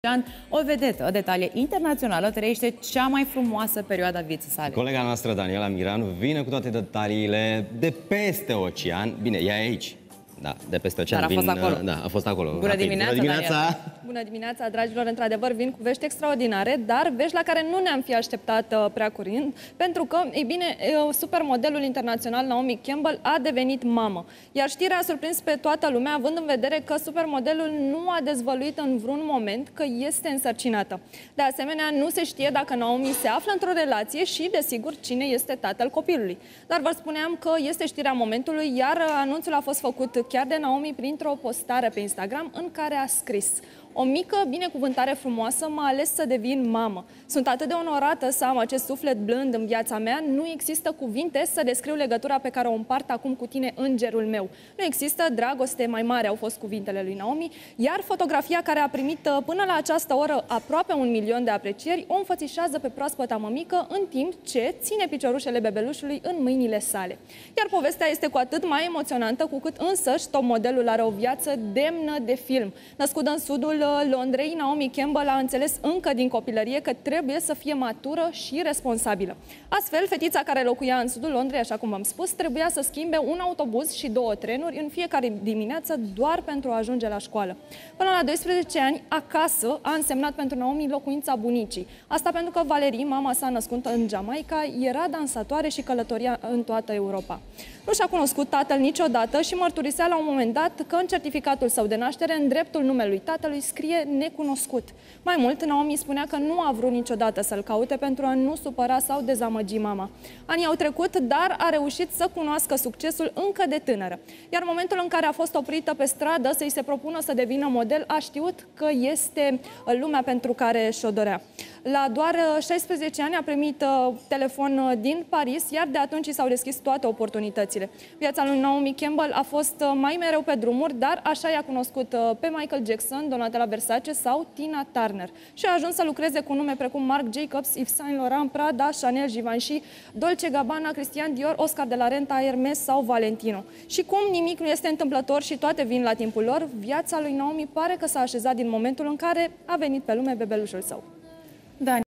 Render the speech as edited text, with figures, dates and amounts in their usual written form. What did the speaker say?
O vedetă, o detalie internațională, trăiește cea mai frumoasă perioadă a vieții sale. Colega noastră, Daniela Miranu, vine cu toate detaliile de peste ocean. Bine, ea e aici. Da, de peste ocean. Dar a fost acolo. Da, a fost acolo. Bună dimineața, Bună dimineața! Bună dimineața, dragilor! Într-adevăr, vin cu vești extraordinare, dar vești la care nu ne-am fi așteptat prea curând, pentru că, ei bine, supermodelul internațional Naomi Campbell a devenit mamă. Iar știrea a surprins pe toată lumea, având în vedere că supermodelul nu a dezvăluit în vreun moment că este însărcinată. De asemenea, nu se știe dacă Naomi se află într-o relație și, desigur, cine este tatăl copilului. Dar vă spuneam că este știrea momentului, iar anunțul a fost făcut chiar de Naomi printr-o postare pe Instagram în care a scris: o mică binecuvântare frumoasă, m-a ales să devin mamă. Sunt atât de onorată să am acest suflet blând în viața mea, nu există cuvinte să descriu legătura pe care o împart acum cu tine, îngerul meu. Nu există dragoste mai mare, au fost cuvintele lui Naomi, iar fotografia care a primit până la această oră aproape 1 milion de aprecieri o înfățișează pe proaspăta mămică, în timp ce ține piciorușele bebelușului în mâinile sale. Iar povestea este cu atât mai emoționantă cu cât însăși top-modelul are o viață demnă de film. Născută în sudul Londrei, Naomi Campbell a înțeles încă din copilărie că trebuie să fie matură și responsabilă. Astfel, fetița care locuia în sudul Londrei, așa cum v-am spus, trebuia să schimbe un autobuz și 2 trenuri în fiecare dimineață doar pentru a ajunge la școală. Până la 12 ani, acasă a însemnat pentru Naomi locuința bunicii. Asta pentru că Valerie, mama sa născută în Jamaica, era dansatoare și călătoria în toată Europa. Nu și-a cunoscut tatăl niciodată și mărturisea la un moment dat că în certificatul său de naștere, în dreptul numelui tatălui, scrie necunoscut. Mai mult, Naomi spunea că nu a vrut niciodată să-l caute pentru a nu supăra sau dezamăgi mama. Anii au trecut, dar a reușit să cunoască succesul încă de tânără. Iar momentul în care a fost oprită pe stradă să-i se propună să devină model, a știut că este lumea pentru care și-o dorea. La doar 16 ani a primit telefon din Paris, iar de atunci i s-au deschis toate oportunitățile. Viața lui Naomi Campbell a fost mai mereu pe drumuri, dar așa i-a cunoscut pe Michael Jackson, Donatella Versace sau Tina Turner. Și a ajuns să lucreze cu nume precum Marc Jacobs, Yves Saint Laurent, Prada, Chanel, Givenchy, Dolce Gabbana, Christian Dior, Oscar de la Renta, Hermes sau Valentino. Și cum nimic nu este întâmplător și toate vin la timpul lor, viața lui Naomi pare că s-a așezat din momentul în care a venit pe lume bebelușul său.